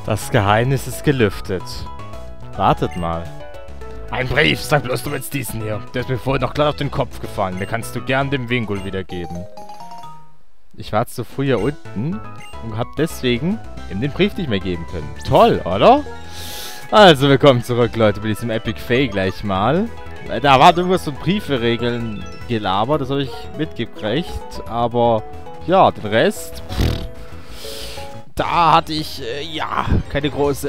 Das Geheimnis ist gelüftet. Wartet mal. Ein Brief, sag bloß, du willst diesen hier. Der ist mir vorhin noch glatt auf den Kopf gefallen. Den kannst du gern dem Wingul wiedergeben. Ich war zu früh hier unten und hab deswegen ihm den Brief nicht mehr geben können. Toll, oder? Also, willkommen zurück, Leute, bei diesem Epic Fail gleich mal. Da war irgendwas von Briefe-Regeln gelabert, das habe ich mitgekriegt. Aber, ja, den Rest, da hatte ich, ja, keine große,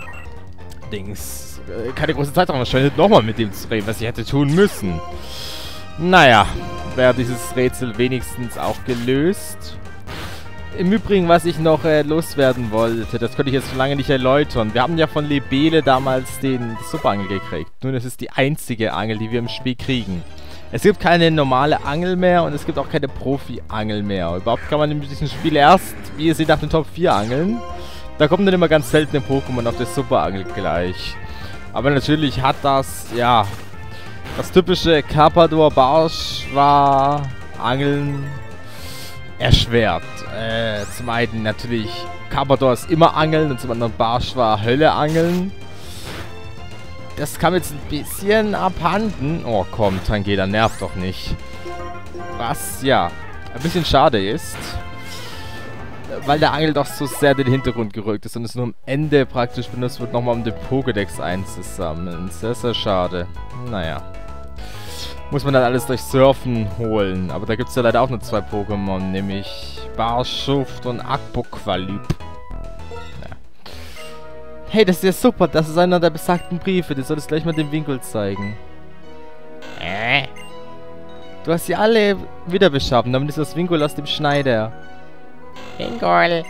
keine große Zeit daran verschwendet, nochmal mit dem zu reden, was ich hätte tun müssen. Naja, wäre dieses Rätsel wenigstens auch gelöst. Im Übrigen, was ich noch loswerden wollte, das konnte ich jetzt schon lange nicht erläutern. Wir haben ja von Lebele damals die Superangel gekriegt. Nun, es ist die einzige Angel, die wir im Spiel kriegen. Es gibt keine normale Angel mehr und es gibt auch keine Profi-Angel mehr. Überhaupt kann man in diesem Spiel erst, wie ihr seht, nach den Top 4 angeln. Da kommen dann immer ganz seltene Pokémon auf der Superangel gleich. Aber natürlich hat das, ja, das typische Carpador-Barsch war Angeln erschwert. Zum einen natürlich, Carpador ist immer Angeln und zum anderen Barsch war Hölle Angeln. Das kam jetzt ein bisschen abhanden. Oh komm, Tangela, nervt doch nicht. Was, ja, ein bisschen schade ist. Weil der Angel doch so sehr in den Hintergrund gerückt ist und es nur am Ende praktisch benutzt wird, nochmal um den Pokédex einzusammeln. Sehr, sehr schade. Naja. Muss man dann alles durch Surfen holen. Aber da gibt es ja leider auch nur 2 Pokémon, nämlich Barschuft und Akpoqualyp. Ja. Hey, das ist ja super. Das ist einer der besagten Briefe. Den solltest du gleich mal dem Wingul zeigen. Du hast sie alle wieder beschaffen. Damit ist das Wingul aus dem Schneider. Wingul.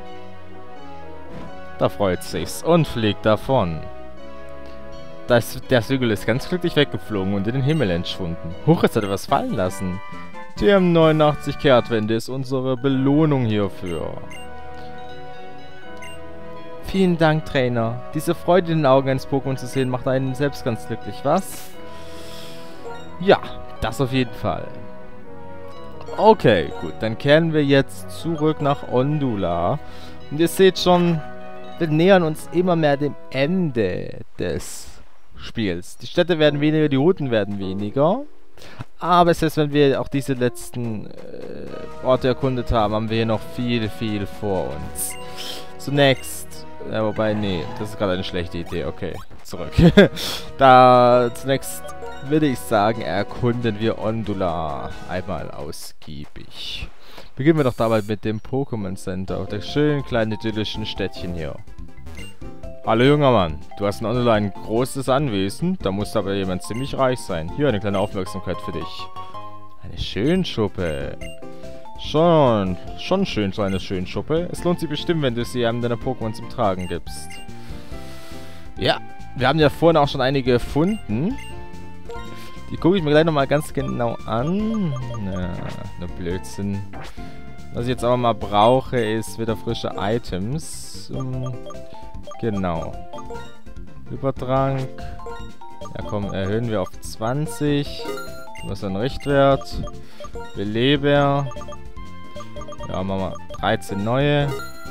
Da freut sich's und fliegt davon. Der Wingul ist ganz glücklich weggeflogen und in den Himmel entschwunden. Huch, jetzt hat er was fallen lassen. Die M89 Kehrtwende ist unsere Belohnung hierfür. Vielen Dank, Trainer. Diese Freude in den Augen eines Pokémon zu sehen, macht einen selbst ganz glücklich, was? Ja, das auf jeden Fall. Okay, gut. Dann kehren wir jetzt zurück nach Ondula. Und ihr seht schon, wir nähern uns immer mehr dem Ende des Spiels. Die Städte werden weniger, die Routen werden weniger. Aber selbst wenn wir auch diese letzten Orte erkundet haben, haben wir hier noch viel, viel vor uns. Zunächst, wobei, nee, das ist gerade eine schlechte Idee. Okay, zurück. Zunächst würde ich sagen, erkunden wir Ondula einmal ausgiebig. Beginnen wir doch dabei mit dem Pokémon Center, auf der schönen kleinen idyllischen Städtchen hier. Hallo junger Mann, du hast in Ondula ein großes Anwesen, da muss aber jemand ziemlich reich sein. Hier eine kleine Aufmerksamkeit für dich. Eine Schönschuppe. Schon schön, so eine Schönschuppe. Es lohnt sich bestimmt, wenn du sie einem deiner Pokémon zum Tragen gibst. Ja, wir haben ja vorhin auch schon einige gefunden. Die gucke ich mir gleich nochmal ganz genau an. Na, nur Blödsinn. Was ich jetzt aber mal brauche, ist wieder frische Items. Genau. Übertrank. Ja komm, erhöhen wir auf 20. Was ist ein Richtwert? Beleber. Ja, machen wir 13 neue.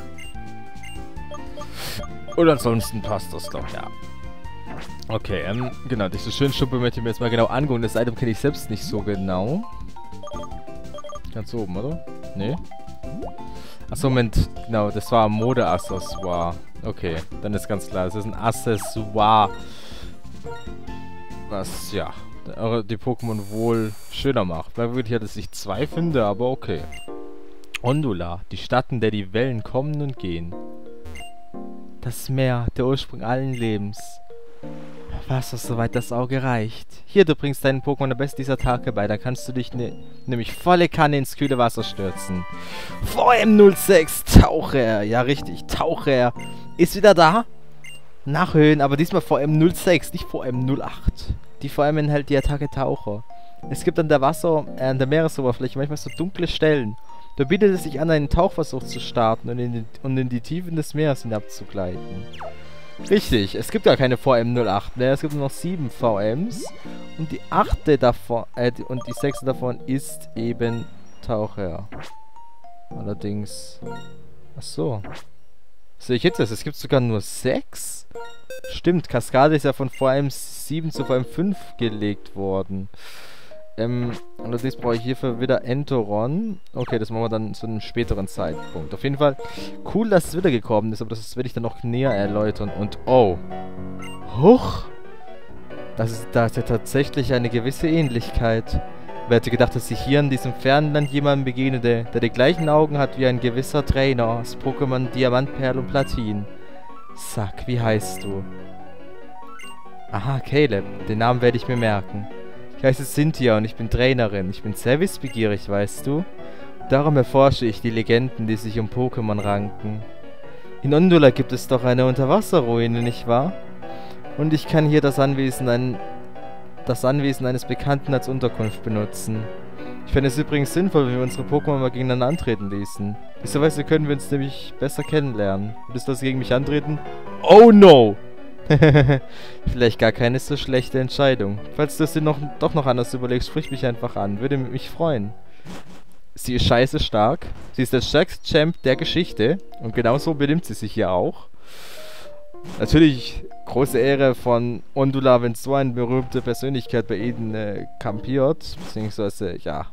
Und ansonsten passt das doch, ja. Okay, genau, diese Schönschuppe möchte ich mir jetzt mal genau angucken. Das Item kenne ich selbst nicht so genau. Ganz oben, oder? Nee. Achso, Moment, genau, das war ein Mode-Accessoire. Okay, dann ist ganz klar, es ist ein Accessoire. Was, ja, die Pokémon wohl schöner macht. Merkwürdig, dass ich 2 finde, aber okay. Ondula, die Stadt, in der die Wellen kommen und gehen. Das Meer, der Ursprung allen Lebens. Wasser, soweit das Auge reicht. Hier, du bringst deinen Pokémon am besten dieser Tage bei. Dann kannst du dich nämlich volle Kanne ins kühle Wasser stürzen. VM06, Taucher. Ja, richtig, Taucher. Ist wieder da. Nachhöhen, aber diesmal VM06, nicht VM08. Die VM enthält die Attacke Taucher. Es gibt an der Meeresoberfläche manchmal so dunkle Stellen. Da bietet es sich an, einen Tauchversuch zu starten und in die Tiefen des Meeres hinabzugleiten. Richtig, es gibt ja keine VM08 mehr, es gibt nur noch 7 VMs und die 8. davon, und die 6. davon ist eben Taucher. Allerdings, ach so. Sehe ich jetzt das? Es gibt sogar nur 6? Stimmt, Kaskade ist ja von VM7 zu VM5 gelegt worden. Allerdings brauche ich hierfür wieder Entoron. Okay, das machen wir dann zu einem späteren Zeitpunkt. Auf jeden Fall cool, dass es wieder gekommen ist, aber das werde ich dann noch näher erläutern. Und oh. Huch! Da ist ja tatsächlich eine gewisse Ähnlichkeit. Wer hätte gedacht, dass ich hier in diesem fernen Land jemandem begegnete, der die gleichen Augen hat wie ein gewisser Trainer aus Pokémon Diamant, Perl und Platin. Sag, wie heißt du? Aha, Caleb. Den Namen werde ich mir merken. Ich heiße Cynthia und ich bin Trainerin. Ich bin sehr wissbegierig, weißt du? Darum erforsche ich die Legenden, die sich um Pokémon ranken. In Undula gibt es doch eine Unterwasserruine, nicht wahr? Und ich kann hier das Anwesen eines Bekannten als Unterkunft benutzen. Ich fände es übrigens sinnvoll, wenn wir unsere Pokémon mal gegeneinander antreten ließen. Diese Weise können wir uns nämlich besser kennenlernen. Würdest du das gegen mich antreten? Oh no! Vielleicht gar keine so schlechte Entscheidung. Falls du es dir doch noch anders überlegst, sprich mich einfach an. Würde mich freuen. Sie ist scheiße stark. Sie ist der stärkste Champ der Geschichte. Und genauso benimmt sie sich hier auch. Natürlich große Ehre von Undula, wenn so eine berühmte Persönlichkeit bei ihnen kampiert. Beziehungsweise, ja,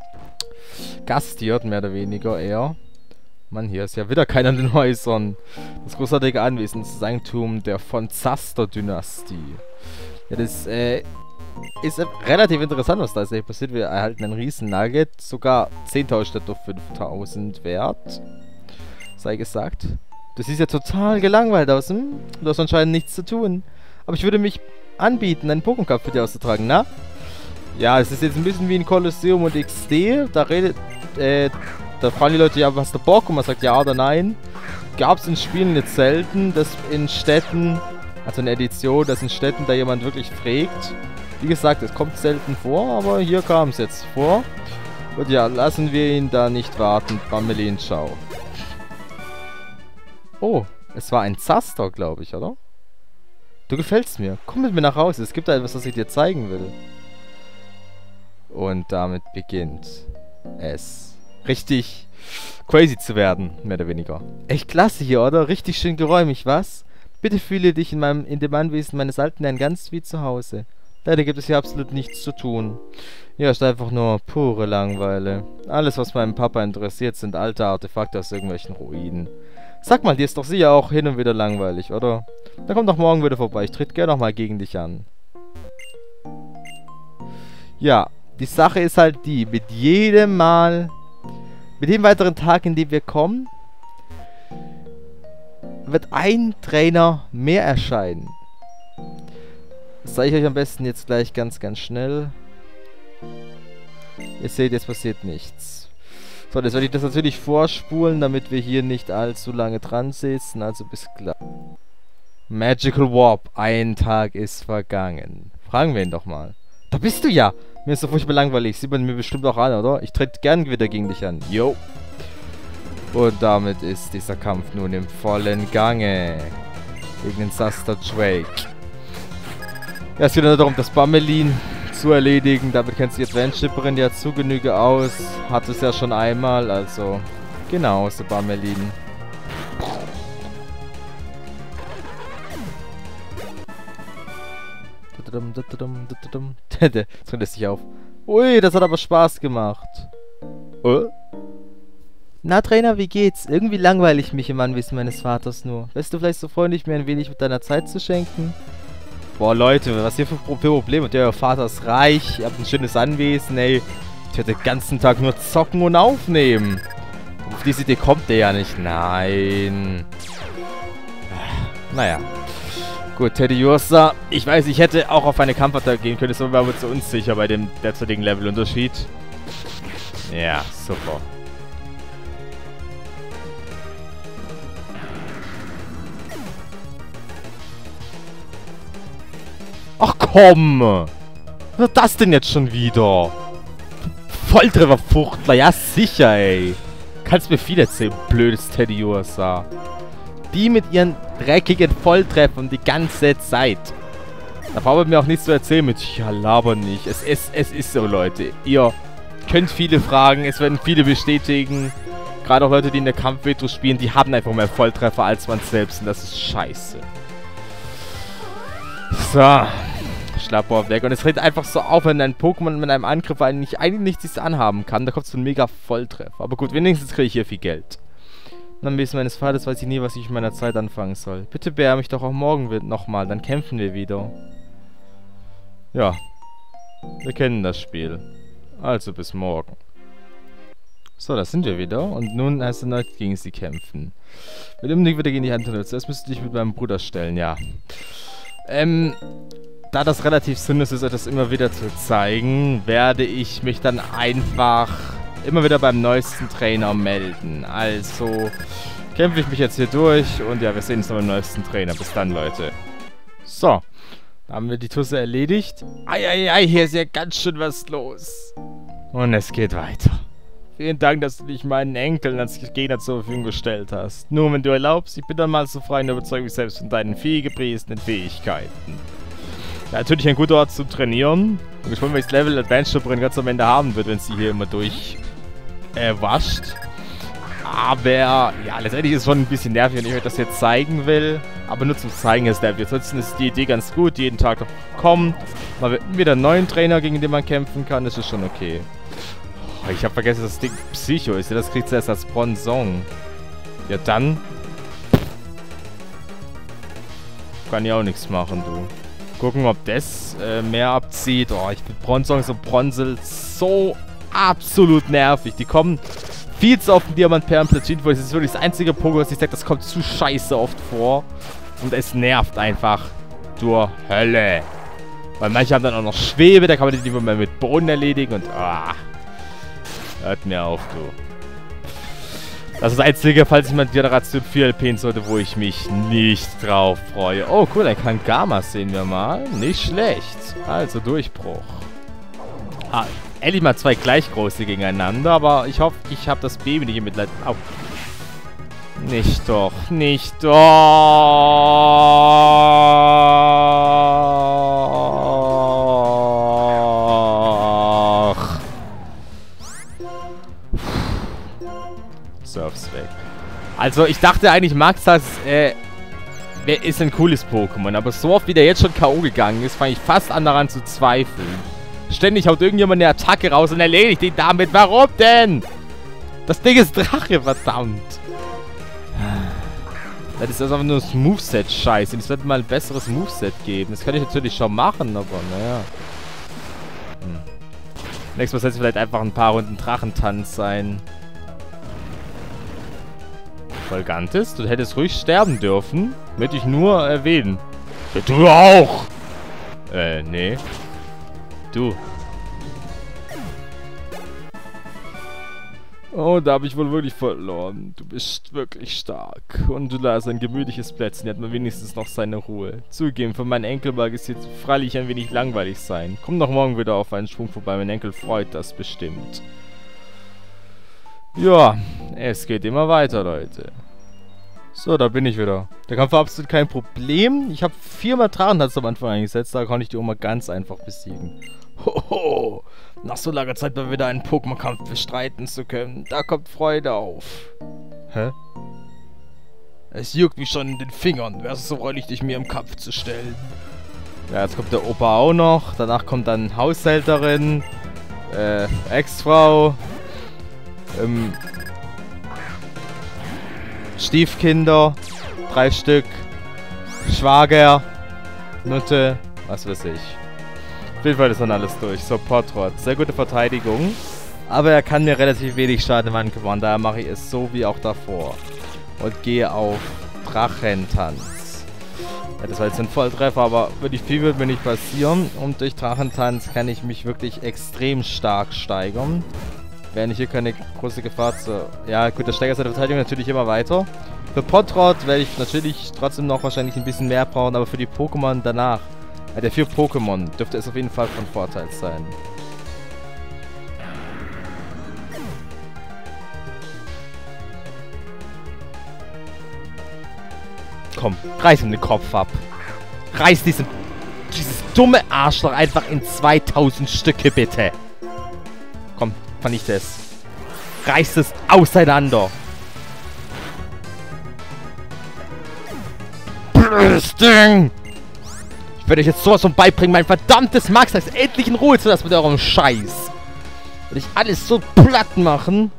gastiert, mehr oder weniger eher. Mann, hier ist ja wieder keiner in den Häusern. Das großartige Anwesen, das Eigentum der von Zaster-Dynastie. Ja, das ist relativ interessant, was da ist passiert. Wir erhalten einen riesen Nugget, sogar 10.000 statt auf 5.000 wert. Sei gesagt. Das sieht ja total gelangweilt aus, hm? Du hast anscheinend nichts zu tun. Aber ich würde mich anbieten, einen Pokémon Cup für dich auszutragen, na? Ja, es ist jetzt ein bisschen wie ein Kolosseum und XD. Da fragen die Leute, ja, hast du Bock? Und man sagt ja oder nein. Gab es in Spielen jetzt selten, dass in Städten, also eine Edition, dass in Städten da jemand wirklich fragt. Wie gesagt, es kommt selten vor, aber hier kam es jetzt vor. Und ja, lassen wir ihn da nicht warten. Bamelin, ciao. Oh, es war ein Zaster, glaube ich, oder? Du gefällst mir. Komm mit mir nach Hause. Es gibt da etwas, was ich dir zeigen will. Und damit beginnt es richtig crazy zu werden, mehr oder weniger. Echt klasse hier, oder? Richtig schön geräumig, was? Bitte fühle dich in dem Anwesen meines alten Herrn ganz wie zu Hause. Leider gibt es hier absolut nichts zu tun. Hier ist einfach nur pure Langeweile. Alles, was meinen Papa interessiert, sind alte Artefakte aus irgendwelchen Ruinen. Sag mal, dir ist doch sicher auch hin und wieder langweilig, oder? Dann komm doch morgen wieder vorbei. Ich tritt gerne nochmal gegen dich an. Ja, die Sache ist halt die, mit jedem weiteren Tag, in dem wir kommen, wird ein Trainer mehr erscheinen. Das zeige ich euch am besten jetzt gleich ganz, ganz schnell. Ihr seht, jetzt passiert nichts. So, jetzt werde ich das natürlich vorspulen, damit wir hier nicht allzu lange dran sitzen. Also bis gleich. Magical Warp. Ein Tag ist vergangen. Fragen wir ihn doch mal. Da bist du ja. Mir ist so furchtbar langweilig. Sieht man mir bestimmt auch an, oder? Ich trete gern wieder gegen dich an. Yo. Und damit ist dieser Kampf nun im vollen Gange. Gegen den Zaster Drake. Ja, es geht nur darum, das Bamelin zu erledigen. Damit kennt sich Adventure-Shipperin ja zu Genüge aus. Hat es ja schon einmal, also genau, so Bamelin. Jetzt rennt es sich auf. Ui, das hat aber Spaß gemacht. Na, Trainer, wie geht's? Irgendwie langweile ich mich im Anwesen meines Vaters nur. Wärst du vielleicht so freundlich, mir ein wenig mit deiner Zeit zu schenken? Boah, Leute, was hier für Probleme? Und euer Vater ist reich, ihr habt ein schönes Anwesen, ey. Ich werde den ganzen Tag nur zocken und aufnehmen. Auf diese Idee kommt der ja nicht. Nein. Naja. Gut, Teddy Ursa. Ich weiß, ich hätte auch auf eine Kampfattacke gehen können, ist aber zu unsicher bei dem derzeitigen Levelunterschied. Ja, super. Ach komm! Was wird das denn jetzt schon wieder? Volltrefferfuchtler, ja sicher, ey. Kannst mir viel erzählen, blödes Teddy Ursa. Die mit ihren dreckigen Volltreffern die ganze Zeit. Da braucht man mir auch nichts zu erzählen mit, ja, laber nicht. Es ist so, Leute. Ihr könnt viele fragen, es werden viele bestätigen. gerade auch Leute, die in der Kampf-Retro spielen, die haben einfach mehr Volltreffer als man selbst. Und das ist scheiße. So. Schlappohr weg. Und es dreht einfach so auf, wenn ein Pokémon mit einem Angriff eigentlich nichts anhaben kann. Da kommt so ein mega Volltreffer. Aber gut, wenigstens kriege ich hier viel Geld. Und am Wesen meines Vaters weiß ich nie, was ich mit meiner Zeit anfangen soll. Bitte beehr mich doch auch morgen nochmal, dann kämpfen wir wieder. Ja. Wir kennen das Spiel. Also bis morgen. So, da sind wir wieder. Und nun heißt es erneut gegen sie kämpfen. Will unbedingt wieder gegen die Hand nutzen. Das müsste ich mit meinem Bruder stellen, ja. Da das relativ sinnlos ist, etwas immer wieder zu zeigen, werde ich mich dann einfach immer wieder beim neuesten Trainer melden. Also kämpfe ich mich jetzt hier durch und ja, wir sehen uns noch beim neuesten Trainer. Bis dann, Leute. So, da haben wir die Tusse erledigt. Eieiei, hier ist ja ganz schön was los. Und es geht weiter. Vielen Dank, dass du dich meinen Enkeln als Gegner zur Verfügung gestellt hast. Nur wenn du erlaubst, ich bin dann mal so frei und überzeuge mich selbst von deinen vielgepriesenen Fähigkeiten. Ja, natürlich ein guter Ort zu trainieren. Ich bin gespannt, welches Level Adventure ganz am Ende haben wird, wenn sie hier immer durch wascht. Aber ja, letztendlich ist es schon ein bisschen nervig, wenn ich euch das jetzt zeigen will. Aber nur zum Zeigen ist nervig. Ansonsten ist die Idee ganz gut, jeden Tag noch kommen. Mal wieder einen neuen Trainer, gegen den man kämpfen kann. Das ist schon okay. Oh, ich habe vergessen, dass das Ding Psycho ist. Ja, das kriegt es erst als Bronzong. Ja, dann kann ich auch nichts machen, du. Gucken, ob das mehr abzieht. Oh, ich finde Bronzongs und Bronzel so absolut nervig. Die kommen viel zu oft in Diamant-Perlen Platin vor. Das ist wirklich das einzige Pokémon, was ich sage, das kommt zu scheiße oft vor. Und es nervt einfach durch Hölle. Weil manche haben dann auch noch Schwebe, da kann man die nicht mehr mit Boden erledigen und hört mir auf, du. Das ist das einzige, falls ich mal Generation 4 LPen sollte, wo ich mich nicht drauf freue. Oh, cool, ein Kangama sehen wir mal. Nicht schlecht. Also, Durchbruch. Endlich mal zwei gleich große gegeneinander, aber ich hoffe, ich habe das Baby nicht im Mitleid. Au. Nicht doch, nicht doch. Surf's weg. Also, ich dachte eigentlich, Maxas, ist ein cooles Pokémon, aber so oft wie der jetzt schon K.O. gegangen ist, fange ich fast an daran zu zweifeln. Ständig haut irgendjemand eine Attacke raus und erledigt ihn damit. Warum denn? Das Ding ist Drache, verdammt. Das ist also einfach nur das Moveset-Scheiße. Es wird mal ein besseres Moveset geben. Das kann ich natürlich schon machen, aber naja. Nächstes Mal soll es vielleicht einfach ein paar Runden Drachentanz sein. Volgantis, du hättest ruhig sterben dürfen. Möchte ich nur erwähnen. Ja, du auch! Nee. Du. Oh, da habe ich wohl wirklich verloren. Du bist wirklich stark. Und du hast ein gemütliches Plätzchen. Hat man wenigstens noch seine Ruhe. Zugegeben, für meinen Enkel mag es jetzt freilich ein wenig langweilig sein. Komm doch morgen wieder auf einen Schwung vorbei. Mein Enkel freut das bestimmt. Ja, es geht immer weiter, Leute. So, da bin ich wieder. Der Kampf war absolut kein Problem. Ich habe 4-mal Drachentanz am Anfang eingesetzt. Da konnte ich die Oma ganz einfach besiegen. Hoho! Nach so langer Zeit mal wieder einen Pokémon-Kampf bestreiten zu können. Da kommt Freude auf. Hä? Es juckt mich schon in den Fingern. Wäre es so freundlich, dich mir im Kampf zu stellen. Ja, jetzt kommt der Opa auch noch. Danach kommt dann Haushälterin. Ex-Frau. Stiefkinder. 3 Stück. Schwager. Nutte. Was weiß ich. Auf jeden Fall ist dann alles durch. So, Potrot. Sehr gute Verteidigung. Aber er kann mir relativ wenig Schaden machen. Daher mache ich es so wie auch davor. Und gehe auf Drachentanz. Ja, das war jetzt ein Volltreffer, aber wirklich viel wird mir nicht passieren. Und durch Drachentanz kann ich mich wirklich extrem stark steigern. Während ich hier keine große Gefahr zu... Ja, gut, das steigert seine Verteidigung natürlich immer weiter. Für Potrot werde ich natürlich trotzdem noch wahrscheinlich ein bisschen mehr brauchen, aber für die Pokémon danach... der 4 Pokémon dürfte es auf jeden Fall von Vorteil sein. Komm, reiß ihm den Kopf ab. Reiß dieses dumme Arschloch einfach in 2000 Stücke, bitte. Komm, vernichte es. Reiß es auseinander. Blödes Ding! Ich werde euch jetzt sowas von beibringen, mein verdammtes Max-Ax endlich in Ruhe zu lassen mit eurem Scheiß. Will ich alles so platt machen?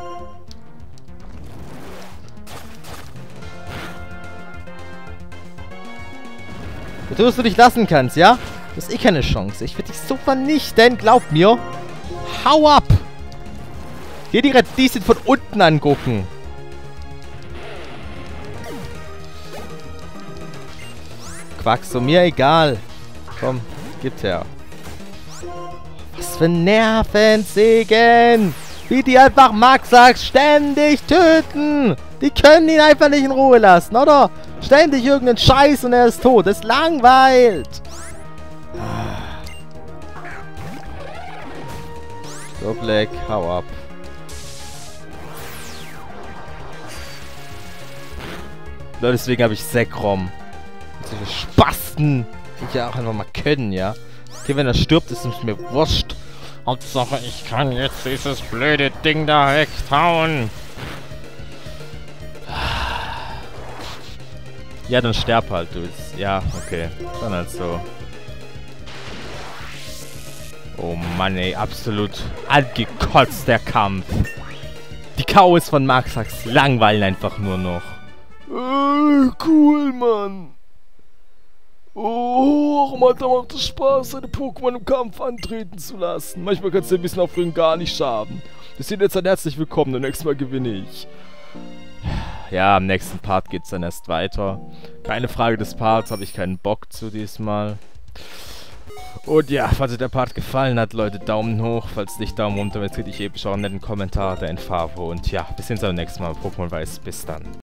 Du tust, du dich lassen kannst, ja? Du hast eh keine Chance. Ich werde dich so vernichten, glaub mir. Hau ab! Geh dir die von unten angucken. Quack, so mir egal. Komm, gib her. Was für Nervensägen! Wie die einfach Max-Ax ständig töten! Die können ihn einfach nicht in Ruhe lassen, oder? Ständig irgendeinen Scheiß und er ist tot. Es langweilt! So, Black, hau ab. Nur deswegen habe ich Sekrom. Solche Spasten, die ja auch einfach mal können, ja? Okay, wenn er stirbt, ist es mir wurscht. Hauptsache, ich kann jetzt dieses blöde Ding da weghauen. Ja, dann sterb halt, du. Ja, okay. Dann halt so. Oh Mann, ey. Absolut angekotzt, der Kampf. Die Chaos von Max-Ax langweilen einfach nur noch. Cool, Mann. Oh, da macht es Spaß, seine Pokémon im Kampf antreten zu lassen. Manchmal kannst du ein bisschen aufregen, gar nicht schaden. Das sind jetzt dann herzlich willkommen, und nächstes Mal gewinne ich. Ja, im nächsten Part geht's dann erst weiter. Keine Frage des Parts, habe ich keinen Bock zu diesmal. Und ja, falls euch der Part gefallen hat, Leute, Daumen hoch. Falls nicht, Daumen runter, jetzt kriege ich eben schon einen netten Kommentar, der Infavo. Und ja, bis hin zum nächsten Mal. Pokémon Weiß, bis dann.